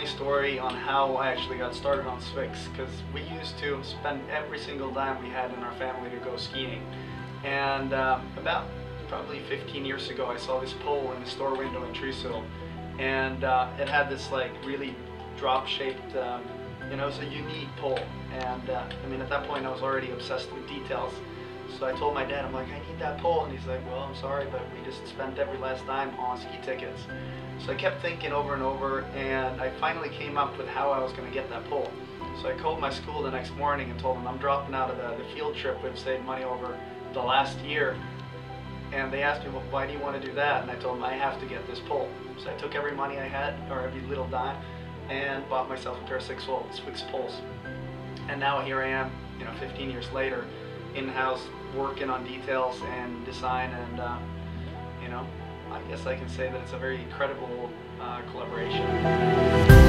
funny story on how I actually got started on Swix, because we used to spend every single dime we had in our family to go skiing. And about probably 15 years ago, I saw this pole in the store window in Trysil, and it had this like really drop-shaped, you know, it's a unique pole. And I mean, at that point, I was already obsessed with details. So I told my dad, I'm like, I need that pole. And he's like, well, I'm sorry, but we just spent every last dime on ski tickets. So I kept thinking over and over, and I finally came up with how I was going to get that pole. So I called my school the next morning and told them I'm dropping out of the field trip we've saved money over the last year. And they asked me, well, why do you want to do that? And I told them I have to get this pole. So I took every money I had, or every little dime, and bought myself a pair of Swix poles. And now here I am, you know, 15 years later, in-house working on details and design, and you know, I guess I can say that it's a very incredible collaboration.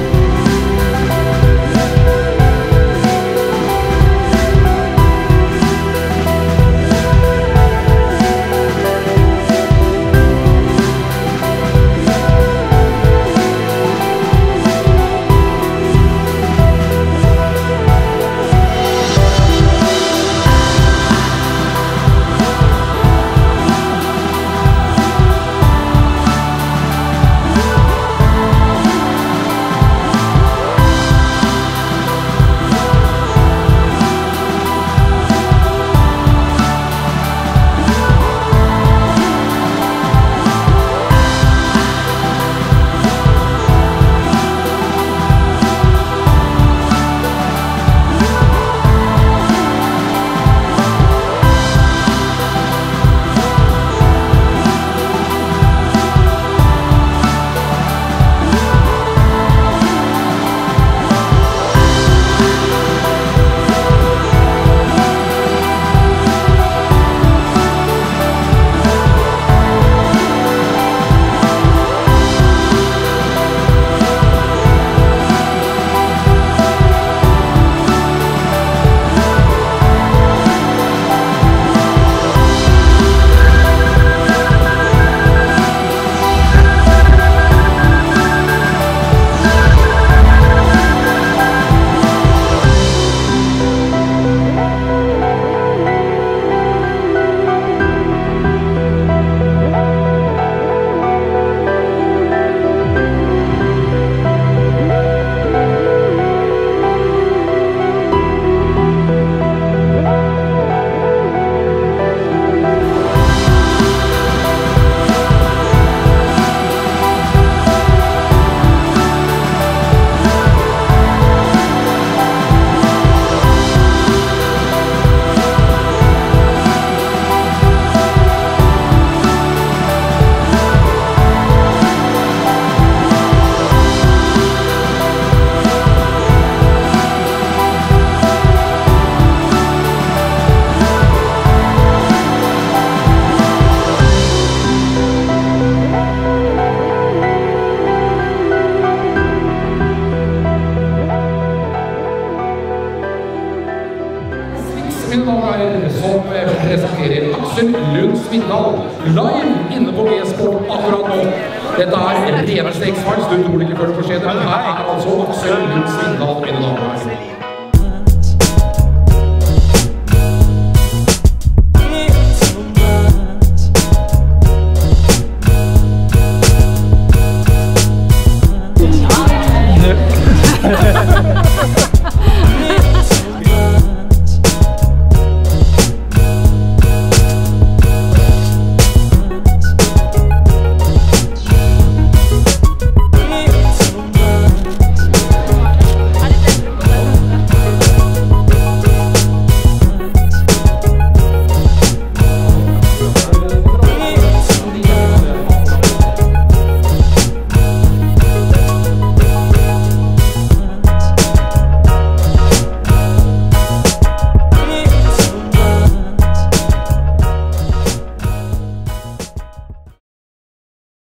Som presenterer Aksel Lund Svindal live inne på G-sport akkurat nå. Dette er Reverstegsfart, du tror ikke først på skjeden, men her er altså Aksel Lund Svindal, mine damer.